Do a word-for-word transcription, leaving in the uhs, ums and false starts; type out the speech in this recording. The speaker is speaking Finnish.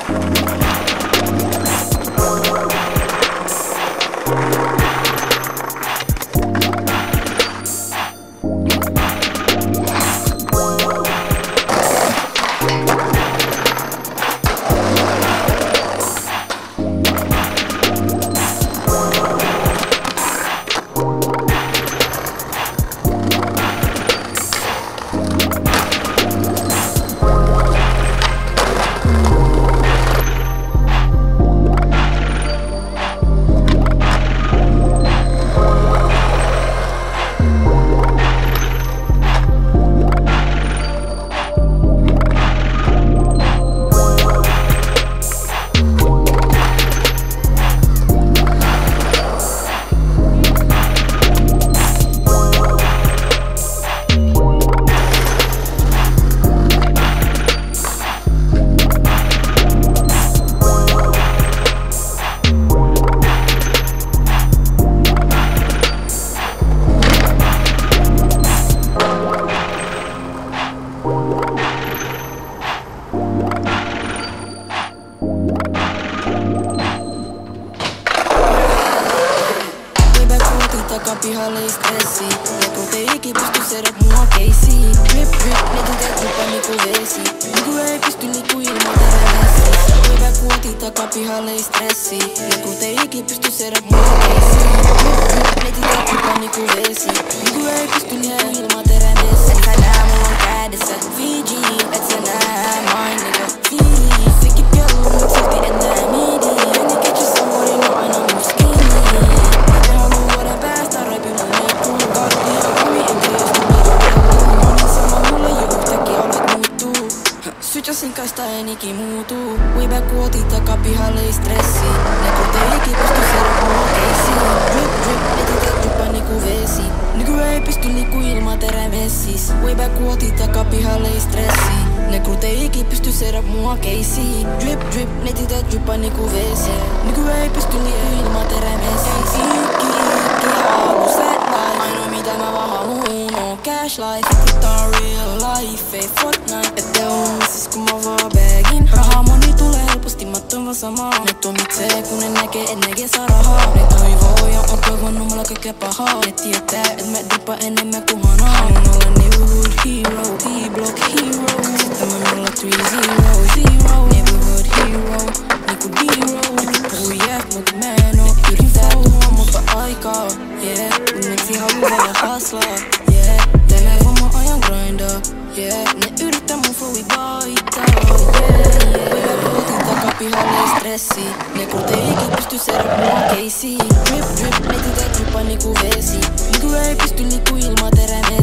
Takapihalle ei stressi, ja kun te iki pysty sedät mua keisiin. Drip drip, netin lupa niinku vesi. Niinku ei pysty liiku ilman terveesi. Hyvä kuoti takapihalle ei stressi, ja kun te iki pysty sedät mua keisiin. Drip drip, netin lupa niinku vesi. Niinku ei pysty liiku ilman terveesi. Et sä nää mulla on kädessä Fiji, et sä nää main nigga Fiji. Fikki kello, mut silti et nää midi. Eni ketjussa muodin on aina mun skinny. Sytjasin kaista en iki muutuu. Weibä kuoti takapihalle ei stressi. Ne kun te iki pysty sedät mua keisiin. Drip drip, netit lupa niinku vesi. Nyky ei pysty liiku ilman terveessis. Weibä kuoti takapihalle ei stressi. Ne kun te iki pysty sedät mua keisiin. Drip drip, netit lupa niinku vesi. Nyky ei pysty liiku ilman terveessis. Ikki ikki halu set life. Ainoa mitä mä vaan haluun on cash life. Tää on real life, ei Fortnite. Ette oo missis kun mä vaan bagin. Rahaa moni tulee helposti, mä toin vaan samaa. Ne tuomitsee kun ne näkee, et ne saa rahaa. Ne toivoo ja on toivonnut mulla kaikkea pahaa. Ne tietää et mä dippa enemmän kuin hanaa. Haluun olla neighborhood hero, D-block hero. Sitten mä mulla three zero, zero. Neighborhood hero, niinku D-roll. Puhu jääf mut mä en oo. Yrittää tuoda mutta aikaa, yeah. Kun metsi haluu vaan haslaa, yeah. Tänään homma ajan grindaa, yeah. Ne yrittää mun flowi vaihtaa, yeah, yeah. Hyvä kuoti takapihalle ei stressi. Ne kun te iki pysty sedät mua keisiin. Drip drip, netit lupa niinku vesi. Nyky ei pysty liiku ilman terveesi.